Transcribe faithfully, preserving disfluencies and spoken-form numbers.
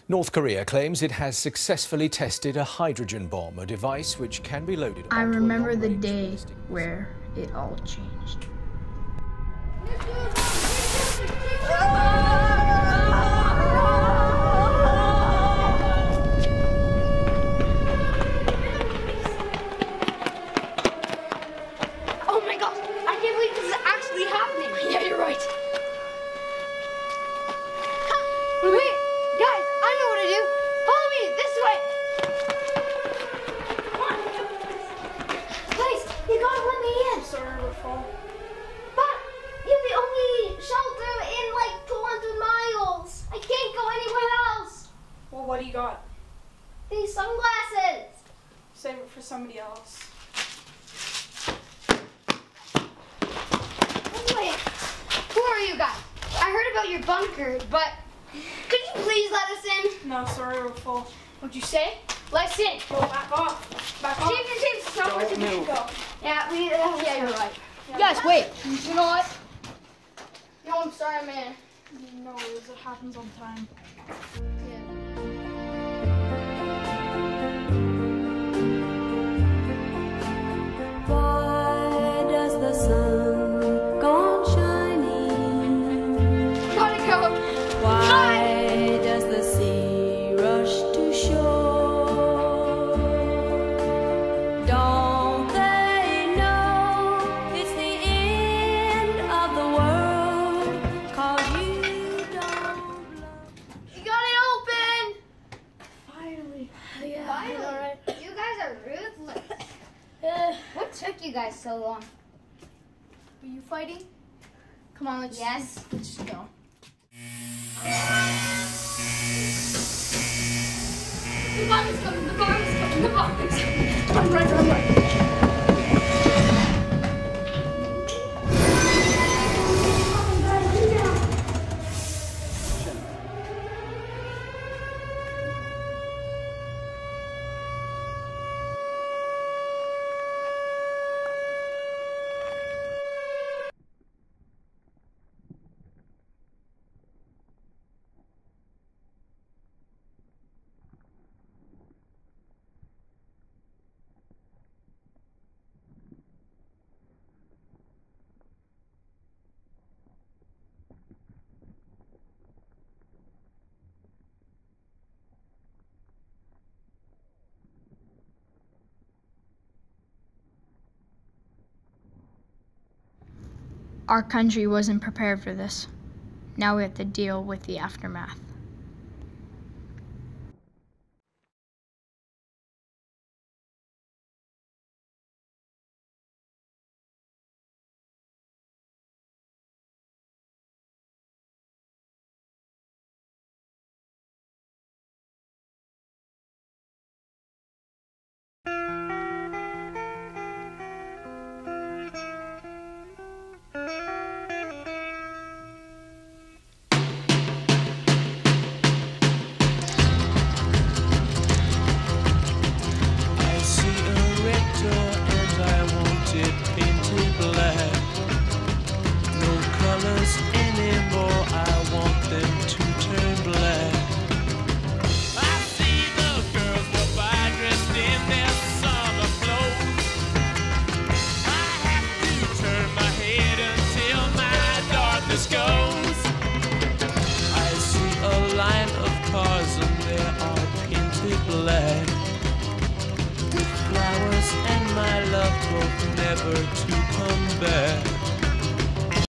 North Korea claims it has successfully tested a hydrogen bomb, a device which can be loaded. I remember the day where it all changed. Oh my gosh, I can't believe this is actually happening. Yeah, you're right. Wait, guys, I know what to do. Follow me, this way. Come on. Guys, you gotta let me in. Sorry, we're full. But you're the only shelter in like two hundred miles. I can't go anywhere else. Well, what do you got? These sunglasses. Save it for somebody else. Wait, who are you guys? I heard about your bunker, but could you please let us in? No, sorry, we're full. What'd you say? Let's in. Go back off. Back off. James and James, it's not where we should go. Yeah, we, uh, yeah, you're right. Yeah. Guys, wait. You know what? No, I'm sorry, man. No, it happens all the time. Yeah. Why does the sun go on shining? Gotta go. Why does the sea rush to shore? Don't they know it's the end of the world? 'Cause you don't love. You got it open. Finally. Yeah. Finally. You guys are ruthless. What took you guys so long? Were you fighting? Come on, let's yes. Let's just go. The bomb is coming. The bomb is coming. The bomb is coming. Run, run, run, run. Our country wasn't prepared for this. Now we have to deal with the aftermath. Flowers and my love both never to come back.